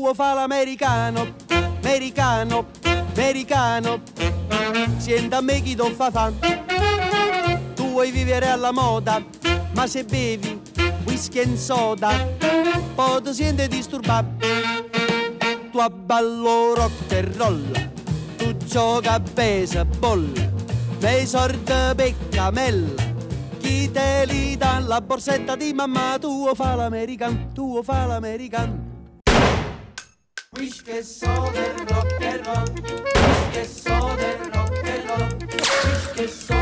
vuoi fare l'americano, americano, americano. Senta a me chi ti fa fa. Tu vuoi vivere alla moda, ma se bevi whisky e soda, poi ti senti disturbato. Tu abballo rock and roll, tu gioca a baseball, nei sordi per camella. Chi te li dà la borsetta di mamma, tu vuoi fa l'americano, tu vuoi fa l'americano. Whisky e soda e rock and roll, whisky e soda e rock and roll, whisky e soda.